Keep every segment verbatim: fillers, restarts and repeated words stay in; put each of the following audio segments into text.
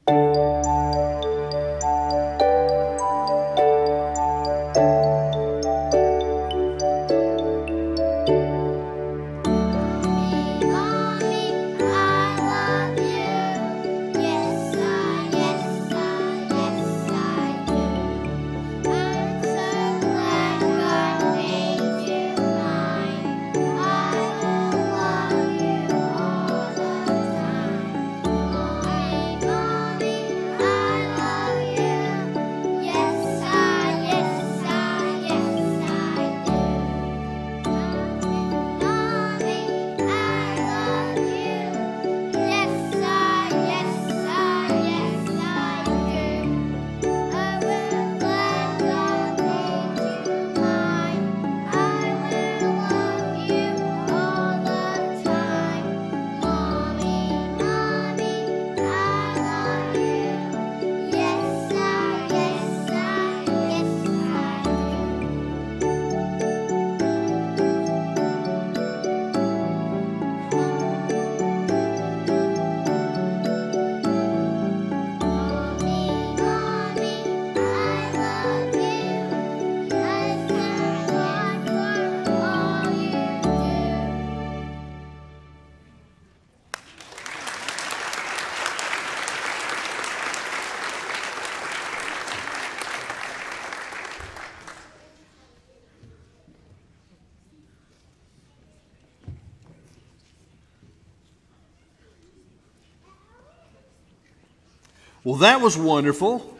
Well, that was wonderful.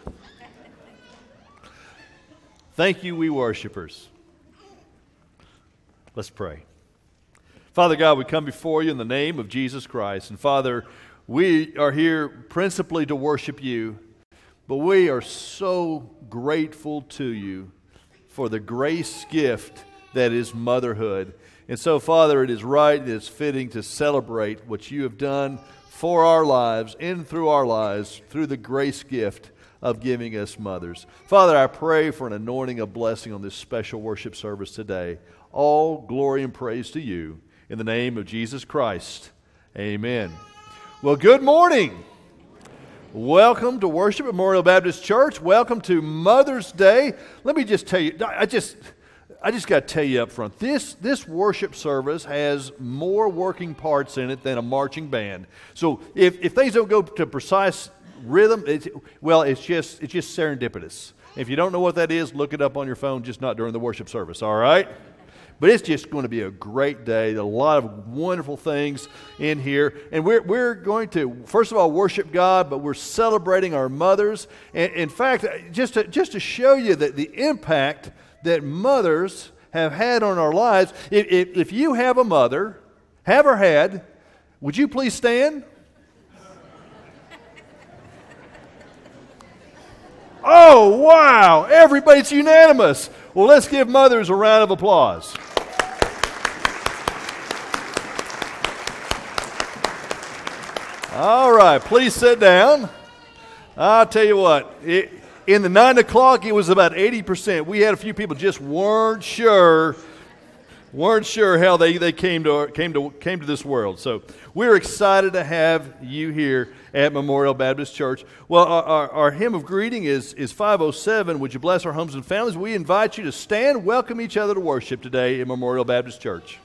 Thank you, we worshipers. Let's pray. Father God, we come before you in the name of Jesus Christ. And Father, we are here principally to worship you, but we are so grateful to you for the grace gift that is motherhood. And so, Father, it is right, it is fitting to celebrate what you have done for our lives, in through our lives, through the grace gift of giving us mothers. Father, I pray for an anointing of blessing on this special worship service today. All glory and praise to you. In the name of Jesus Christ, amen. Well, good morning. Welcome to worship at Memorial Baptist Church. Welcome to Mother's Day. Let me just tell you, I just... I just got to tell you up front, this, this worship service has more working parts in it than a marching band. So if, if things don't go to precise rhythm, it's, well, it's just, it's just serendipitous. If you don't know what that is, look it up on your phone, just not during the worship service, all right? But it's just going to be a great day. A lot of wonderful things in here. And we're, we're going to, first of all, worship God, but we're celebrating our mothers. And in fact, just to, just to show you that the impact that mothers have had on our lives. If, if, if you have a mother, have or had, would you please stand? Oh, wow. Everybody's unanimous. Well, let's give mothers a round of applause. All right, please sit down. I'll tell you what, it, in the nine o'clock, it was about eighty percent. We had a few people just weren't sure, weren't sure how they, they came to came to came to this world. So we're excited to have you here at Memorial Baptist Church. Well, our, our, our hymn of greeting is is five oh seven. Would you bless our homes and families? We invite you to stand, welcome each other to worship today at Memorial Baptist Church.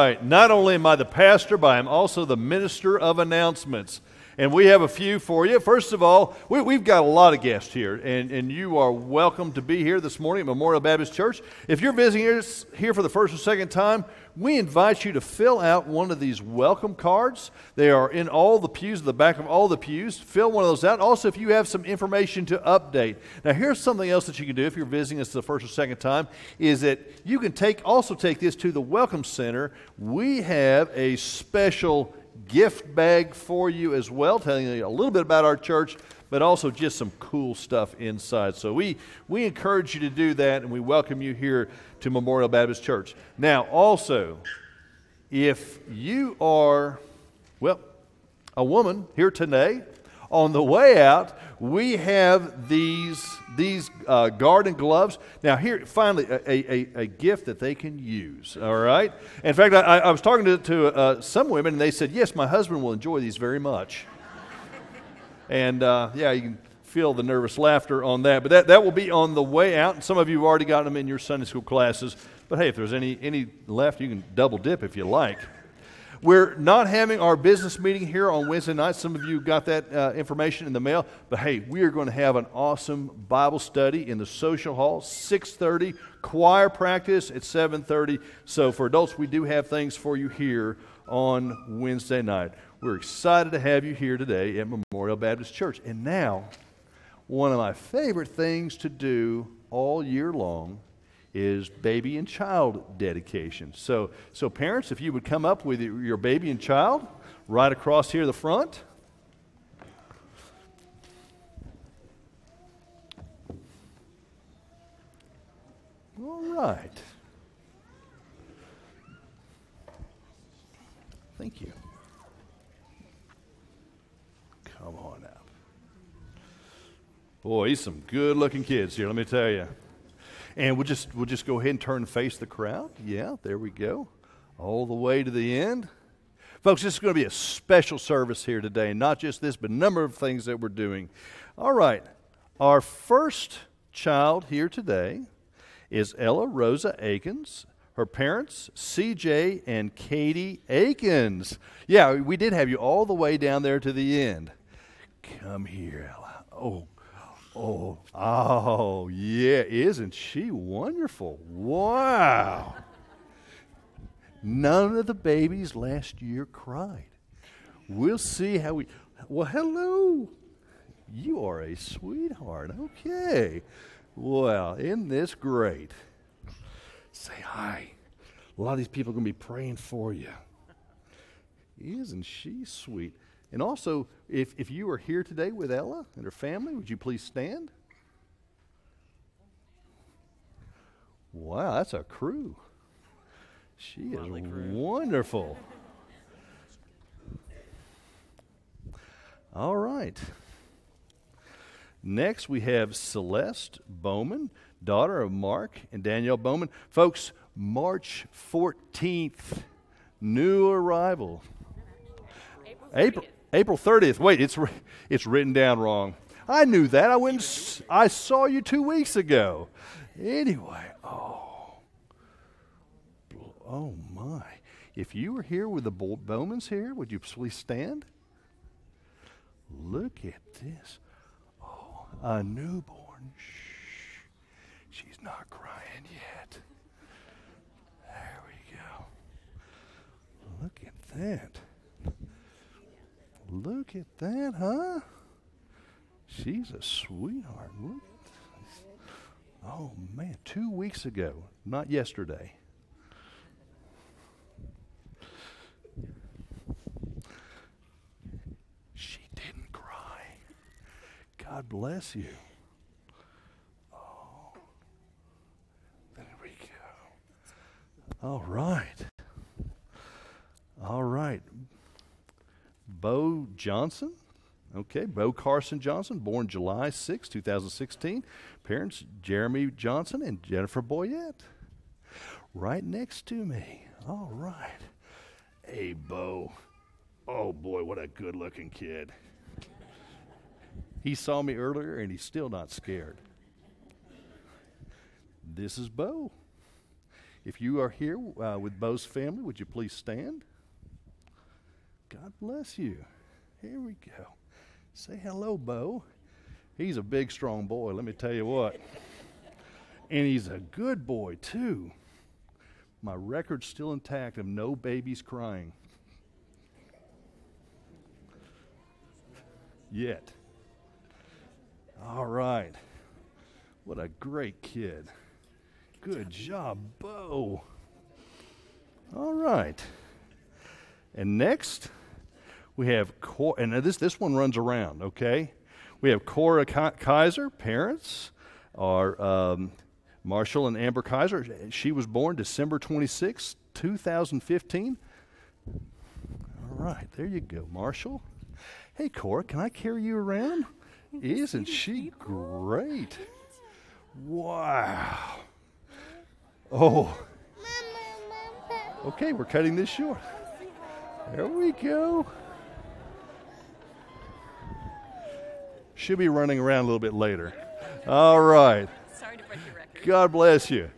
right. Not only am I the pastor, but I'm also the minister of announcements. And we have a few for you. First of all, we, we've got a lot of guests here, and, and you are welcome to be here this morning at Memorial Baptist Church. If you're visiting us here for the first or second time, we invite you to fill out one of these welcome cards. They are in all the pews, the back of all the pews. Fill one of those out. Also, if you have some information to update. Now, here's something else that you can do if you're visiting us the first or second time, is that you can take also take this to the Welcome Center. We have a special gift bag for you as well, telling you a little bit about our church, but also just some cool stuff inside. So we, we encourage you to do that, and we welcome you here to Memorial Baptist Church. Now, also, if you are, well, a woman here today, on the way out, we have these these uh, garden gloves. Now, here, finally, a, a, a gift that they can use, all right? In fact, I, I was talking to, to uh, some women, and they said, yes, my husband will enjoy these very much. And, uh, yeah, you can feel the nervous laughter on that. But that, that will be on the way out, and some of you have already gotten them in your Sunday school classes. But, hey, if there's any, any left, you can double dip if you like. We're not having our business meeting here on Wednesday night. Some of you got that uh, information in the mail. But, hey, we are going to have an awesome Bible study in the social hall, six thirty, choir practice at seven thirty. So for adults, we do have things for you here on Wednesday night. We're excited to have you here today at Memorial Baptist Church. And now, one of my favorite things to do all year long is baby and child dedication. So, so parents, if you would come up with your baby and child right across here the front. All right. Thank you. Come on up. Boy, these some good-looking kids here, let me tell you. And we'll just we'll just go ahead and turn and face the crowd. Yeah, there we go. All the way to the end. Folks, this is going to be a special service here today. Not just this, but a number of things that we're doing. All right. Our first child here today is Ella Rosa Akins. Her parents, C J and Katie Akins. Yeah, we did have you all the way down there to the end. Come here, Ella. Oh, Oh, oh, yeah, isn't she wonderful? Wow. None of the babies last year cried. We'll see how we, well, hello. You are a sweetheart. Okay. Well, isn't this great? Say hi. A lot of these people are going to be praying for you. Isn't she sweet? And also, if, if you are here today with Ella and her family, would you please stand? Wow, that's a crew. She is wonderful. All right. Next, we have Celeste Bowman, daughter of Mark and Danielle Bowman. Folks, March fourteenth, new arrival. April. April thirtieth. Wait, it's it's written down wrong. I knew that. I went. And s- I saw you two weeks ago. Anyway, oh, oh my! If you were here with the Bo- Bowmans here, would you please stand? Look at this. Oh, a newborn. Shh. She's not crying yet. There we go. Look at that. Look at that, huh? She's a sweetheart. Look. Oh, man, two weeks ago, not yesterday. She didn't cry. God bless you. Oh, there we go. All right. All right. Bo Johnson, okay, Bo Carson Johnson, born July sixth, twenty sixteen. Parents, Jeremy Johnson and Jennifer Boyette. Right next to me. All right. Hey, Bo. Oh, boy, what a good-looking kid. He saw me earlier, and he's still not scared. This is Bo. If you are here uh, with Bo's family, would you please stand? God bless you. Here we go. Say hello, Bo. He's a big, strong boy, let me tell you what. And he's a good boy, too. My record's still intact of no babies crying. Yet. All right. What a great kid. Good job, Bo. All right. And next, we have, Cor- and this, this one runs around, okay? We have Cora Kaiser, parents, are um, Marshall and Amber Kaiser. She was born December twenty-sixth, two thousand fifteen. All right, there you go, Marshall. Hey, Cora, can I carry you around? Isn't she great? Wow. Oh. Okay, we're cutting this short. There we go. She'll be running around a little bit later. All right. Sorry to break your record. God bless you.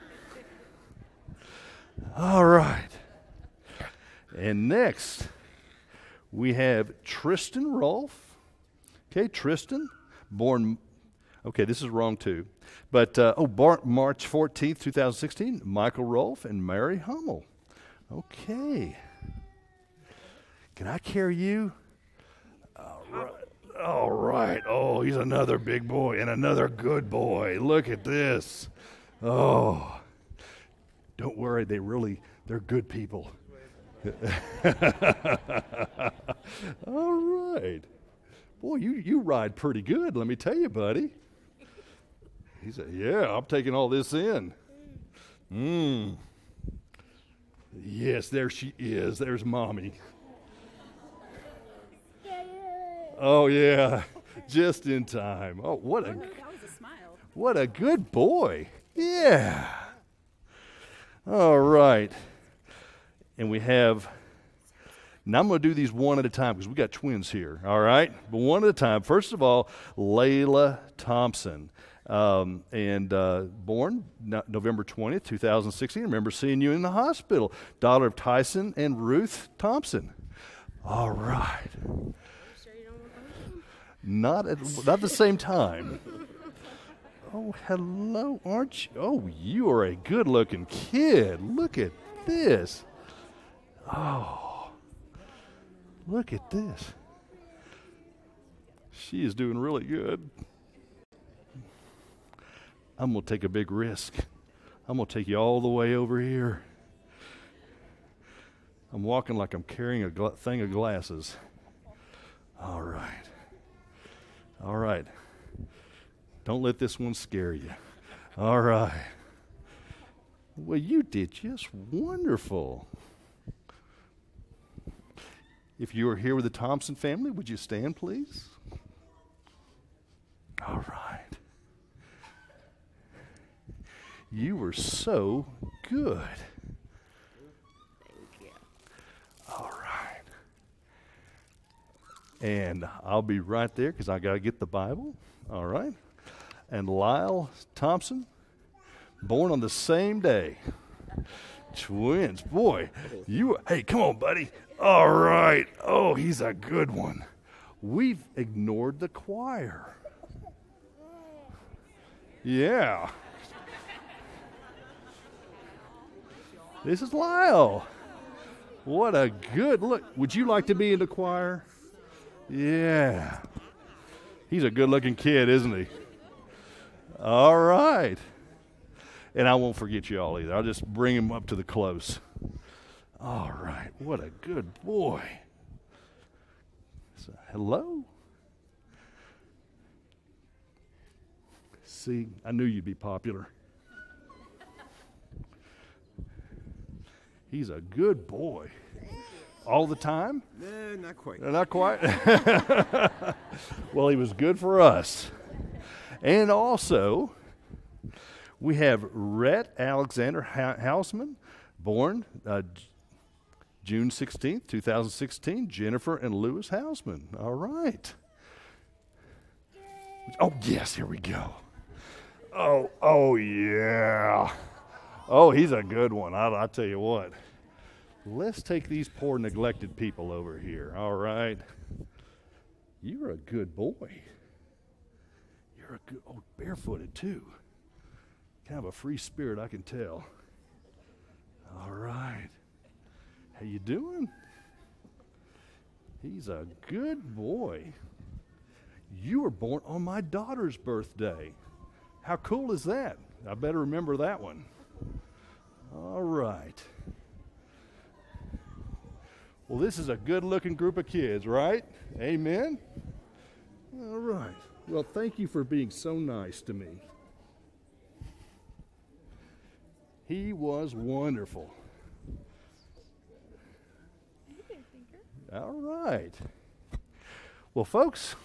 All right. And next, we have Tristan Rolfe. Okay, Tristan, born, okay, this is wrong too. But, uh, oh, bar- March fourteenth, two thousand sixteen, Michael Rolfe and Mary Hummel. Okay. Can I carry you? All right. All right. Oh, he's another big boy and another good boy. Look at this. Oh. Don't worry, they really, they're good people. All right. Boy, you, you ride pretty good, let me tell you, buddy. He said, yeah, I'm taking all this in. Mmm. Yes, there she is. There's Mommy. Oh, yeah, just in time. Oh, what a, Oh, no, that was a smile. what a good boy. Yeah. All right. And we have, now I'm going to do these one at a time because we got twins here, all right? But one at a time. First of all, Layla Thompson. Um, and uh, born no- November twentieth, two thousand sixteen. I remember seeing you in the hospital. Daughter of Tyson and Ruth Thompson. All right. Sure you don't want them? Not at not the same time. Oh, hello, aren't you? Oh, you are a good-looking kid. Look at this. Oh, look at this. She is doing really good. I'm going to take a big risk. I'm going to take you all the way over here. I'm walking like I'm carrying a gla- thing of glasses. All right. All right. Don't let this one scare you. All right. Well, you did just wonderful. If you are here with the Thompson family, would you stand, please? All right. You were so good. Thank you. All right. And I'll be right there because I got to get the Bible. All right. And Lyle Thompson, born on the same day. Twins. Boy, you, hey, come on, buddy. All right. Oh, he's a good one. We've ignored the choir. Yeah. This is Lyle. What a good look. Would you like to be in the choir? Yeah. He's a good-looking kid, isn't he? All right. And I won't forget you all either. I'll just bring him up to the close. All right. What a good boy. So, hello? See, I knew you'd be popular. He's a good boy. All the time? Eh, not quite. Uh, Not quite. Well, he was good for us. And also, we have Rhett Alexander ha- Hausman, born uh, J- June sixteenth, two thousand sixteen. Jennifer and Lewis Hausman. All right. Oh, yes, here we go. Oh, oh, yeah. Oh, he's a good one. I, I tell you what. Let's take these poor neglected people over here. All right. You're a good boy. You're a good, oh, barefooted too. Kind of a free spirit, I can tell. All right. How you doing? He's a good boy. You were born on my daughter's birthday. How cool is that? I better remember that one. All right. Well, this is a good-looking group of kids, right? Amen? All right. Well, thank you for being so nice to me. He was wonderful. All right. Well, folks,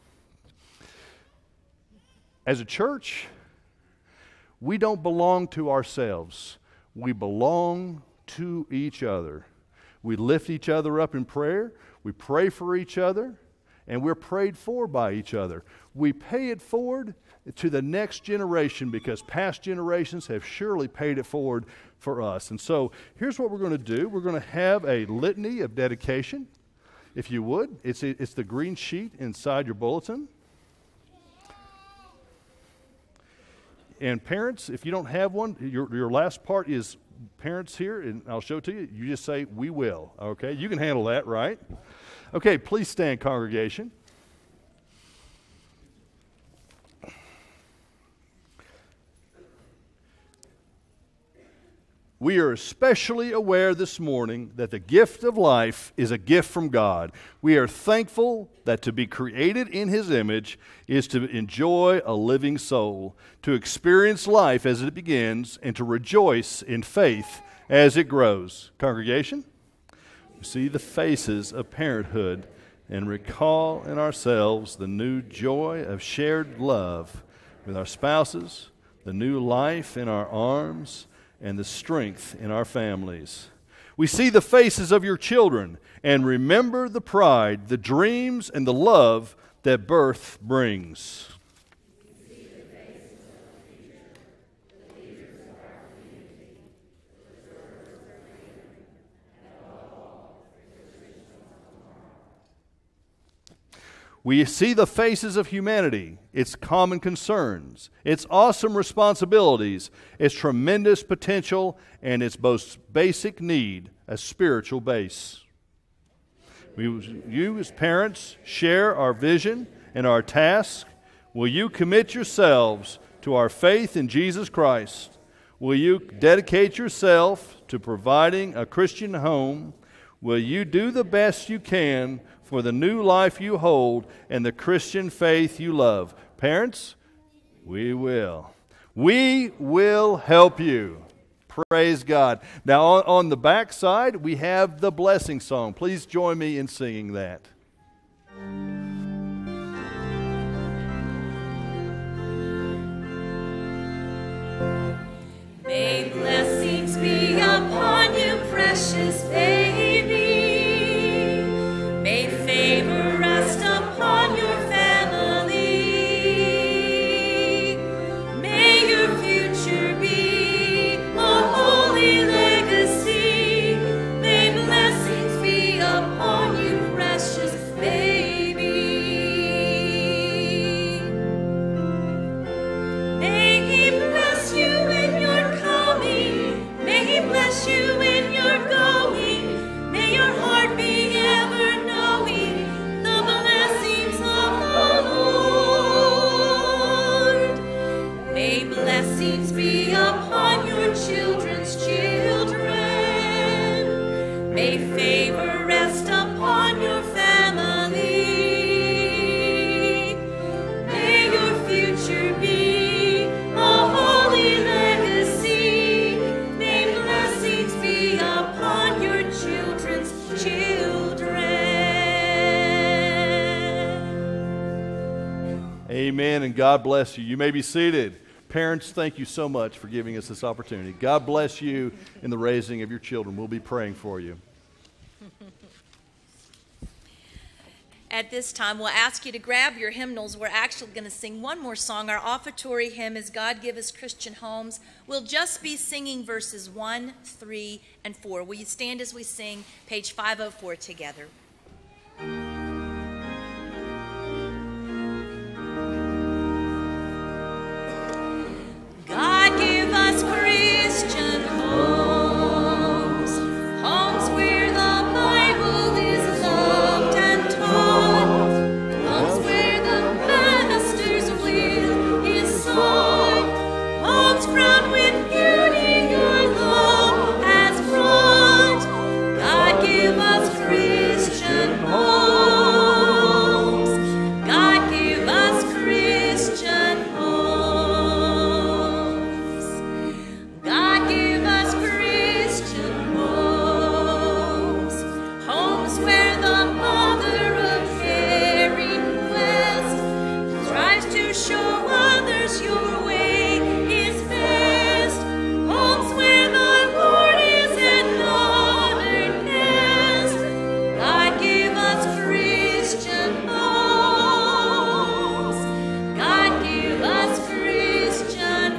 as a church, we don't belong to ourselves. We belong to each other. We lift each other up in prayer. We pray for each other. And we're prayed for by each other. We pay it forward to the next generation because past generations have surely paid it forward for us. And so here's what we're going to do. We're going to have a litany of dedication. If you would, it's, it's the green sheet inside your bulletin. And parents, if you don't have one, your, your last part is parents here, and I'll show it to you. You just say, we will, okay? You can handle that, right? Okay, please stand, congregation. We are especially aware this morning that the gift of life is a gift from God. We are thankful that to be created in His image is to enjoy a living soul, to experience life as it begins, and to rejoice in faith as it grows. Congregation, we see the faces of parenthood and recall in ourselves the new joy of shared love with our spouses, the new life in our arms, and the strength in our families. We see the faces of your children and remember the pride, the dreams, and the love that birth brings. We see the faces of humanity, its common concerns, its awesome responsibilities, its tremendous potential, and its most basic need, a spiritual base. We, you as parents share our vision and our task. Will you commit yourselves to our faith in Jesus Christ? Will you dedicate yourself to providing a Christian home? Will you do the best you can for the new life you hold and the Christian faith you love? Parents, we will. We will help you. Praise God. Now, on, on the back side, we have the blessing song. Please join me in singing that. May blessings be upon you, precious baby. May favor rest upon your family. May your future be a holy legacy. May blessings be upon you, precious baby. May He bless you in your coming. May He bless you in your going. May your heart be ever knowing the blessings of the Lord. May blessings be upon your children's children. May favor rest upon your family. May your future be a holy legacy. May blessings be upon your children's children. Amen, and God bless you. You may be seated. Parents, thank you so much for giving us this opportunity. God bless you in the raising of your children. We'll be praying for you. At this time, we'll ask you to grab your hymnals. We're actually going to sing one more song. Our offertory hymn is God Give Us Christian Homes. We'll just be singing verses one, three, and four. Will you stand as we sing page five oh four together? God give us Christian homes, homes where the Bible is loved and taught, homes where the Master's will is sought, homes crowned with beauty your love has brought. God give us Christian homes, God give us Christian homes, God give us Christian homes, homes where the mother of caring West strives to show others your way is best, homes where the Lord is another nest. God give us Christian homes, God give us Christian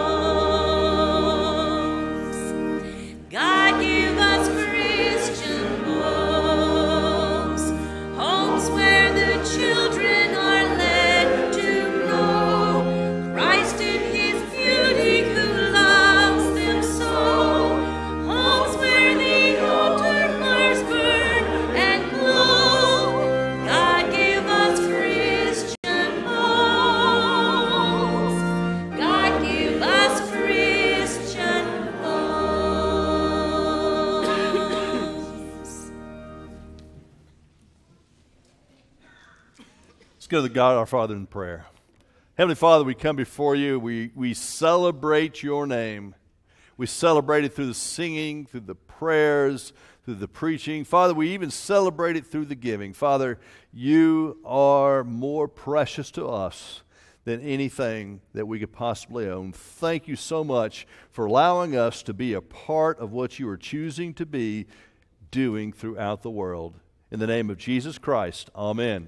homes, God give us Christian homes, homes where the children are led to know Christ in his beauty who loves them so, homes where the altar fires burn and glow. God give us Christian homes, God give us Christian homes. Let's go to God our Father in prayer. Heavenly Father, we come before you. We, we celebrate your name. We celebrate it through the singing, through the prayers, through the preaching. Father, we even celebrate it through the giving. Father, you are more precious to us than anything that we could possibly own. Thank you so much for allowing us to be a part of what you are choosing to be doing throughout the world. In the name of Jesus Christ, amen.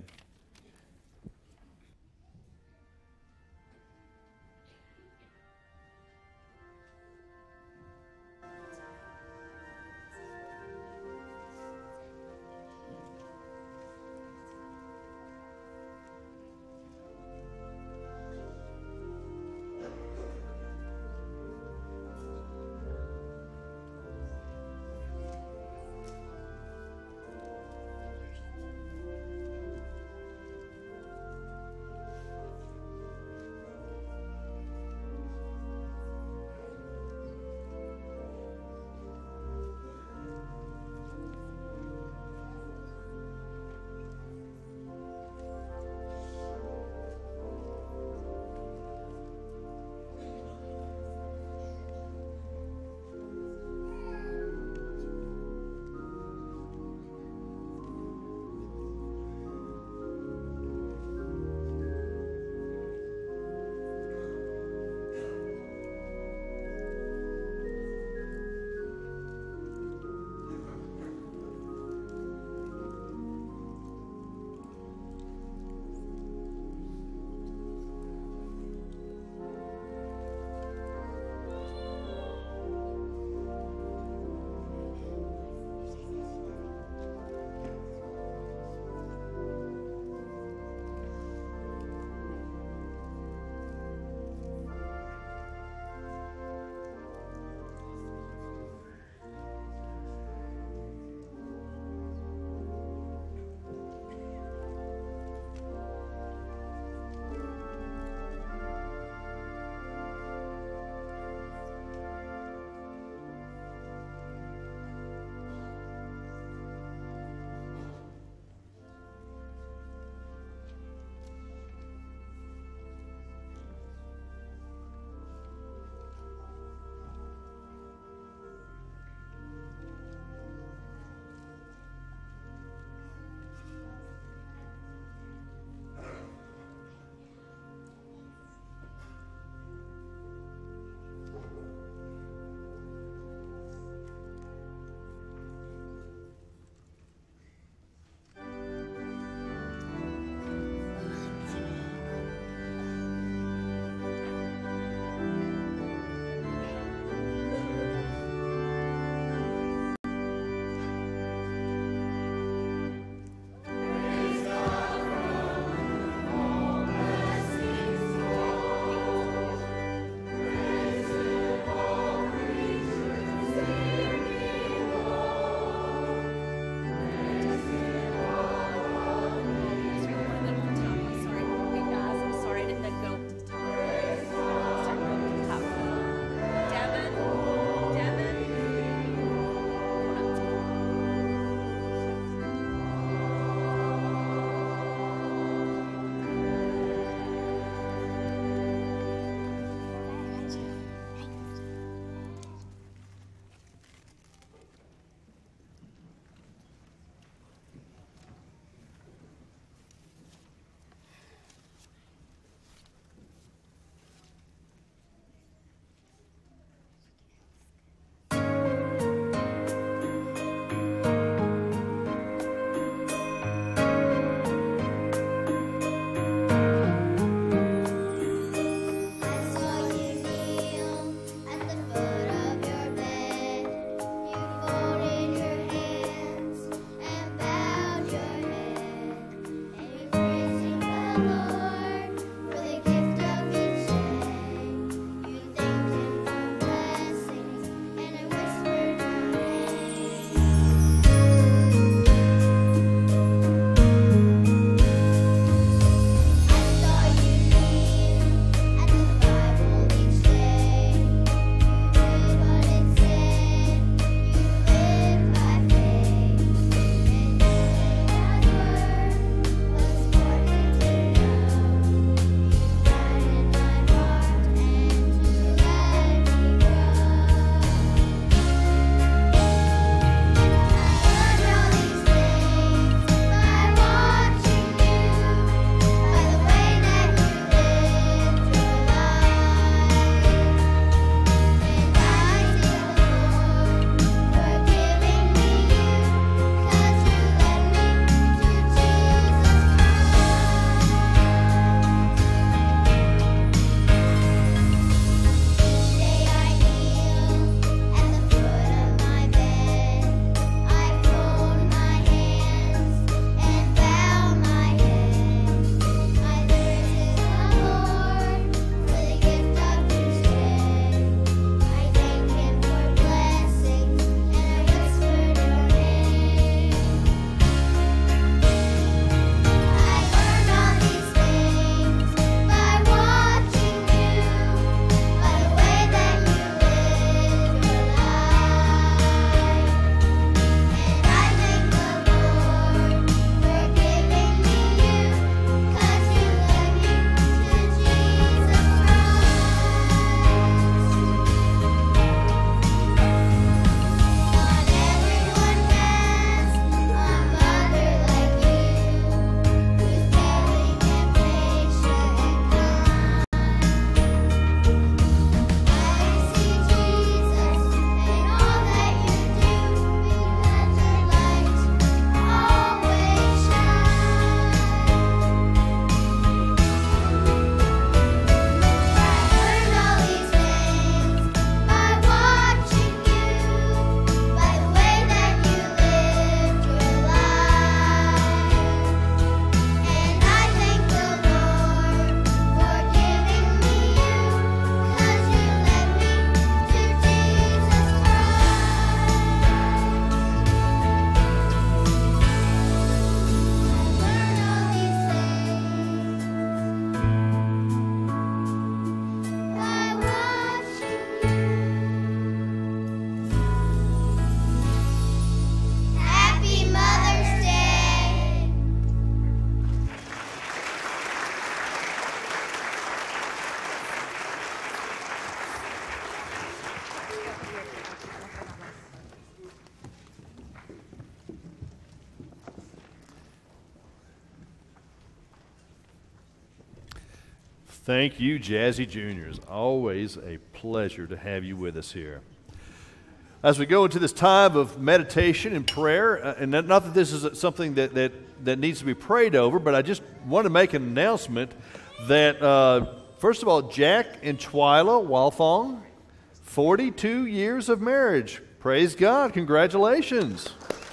Thank you, Jazzy Juniors. Always a pleasure to have you with us here. As we go into this time of meditation and prayer, uh, and not that this is something that, that, that needs to be prayed over, but I just want to make an announcement that, uh, first of all, Jack and Twyla Walthong, forty-two years of marriage. Praise God. Congratulations.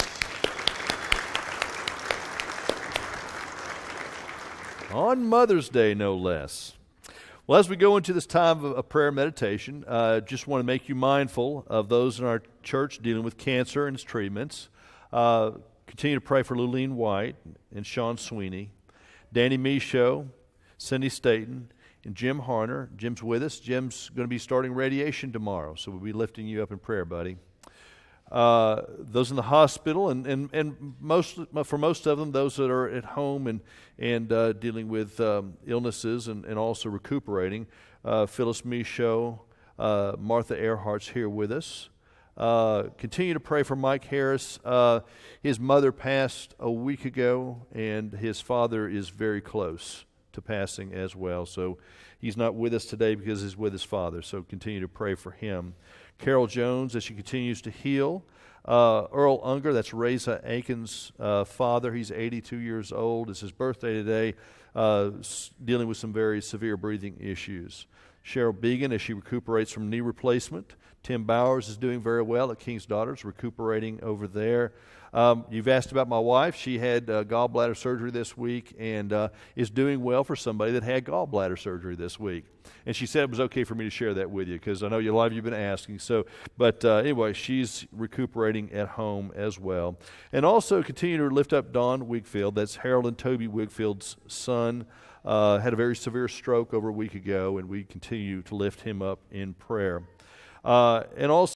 On Mother's Day, no less. Well, as we go into this time of, of prayer and meditation, I uh, just want to make you mindful of those in our church dealing with cancer and its treatments. Uh, continue to pray for Luleen White and Sean Sweeney, Danny Michaud, Cindy Staten, and Jim Harner. Jim's with us. Jim's going to be starting radiation tomorrow, so we'll be lifting you up in prayer, buddy. Uh, those in the hospital, and, and, and most for most of them, those that are at home and, and uh, dealing with um, illnesses and, and also recuperating. Uh, Phyllis Michaud, uh, Martha Earhart's here with us. Uh, continue to pray for Mike Harris. Uh, his mother passed a week ago, and his father is very close to passing as well. So he's not with us today because he's with his father. So continue to pray for him. Carol Jones, as she continues to heal. Uh, Earl Unger, that's Reza Aiken's uh, father. He's eighty-two years old. It's his birthday today, uh, s- dealing with some very severe breathing issues. Cheryl Began, as she recuperates from knee replacement. Tim Bowers is doing very well at King's Daughters, recuperating over there. Um, you've asked about my wife. She had uh, gallbladder surgery this week and uh, is doing well for somebody that had gallbladder surgery this week. And she said it was okay for me to share that with you because I know a lot of you have been asking. So, but uh, anyway, she's recuperating at home as well. And also continue to lift up Don Wigfield. That's Harold and Toby Wigfield's son. Uh, had a very severe stroke over a week ago, and we continue to lift him up in prayer. Uh, and also